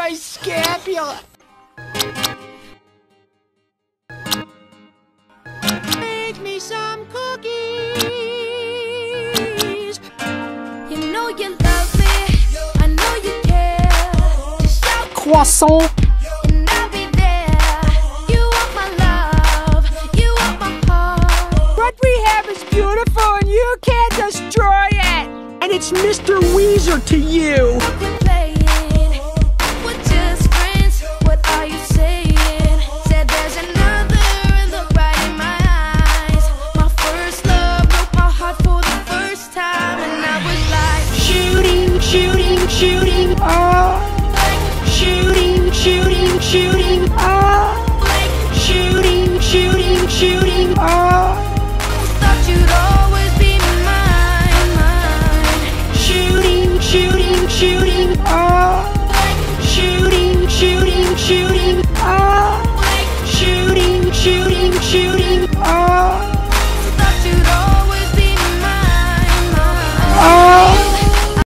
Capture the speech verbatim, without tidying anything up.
my scapula. Make me some cookies. You know you love me, I know you care. Just shout Croissant. and I'll be there. You want my love, you want my heart. What we have is beautiful and you can't destroy it. And it's Mister Wheezer to you. Quit playing, we're just friends. What are you saying? Said there's another look right in my eyes. My first love broke my heart for the first time, and I was like Shooting, shooting, shooting, ah. Shooting, shooting, shooting, ah. Shooting, shooting, shooting, ah. thought you'd always be mine, mine. Shooting, shooting, shooting.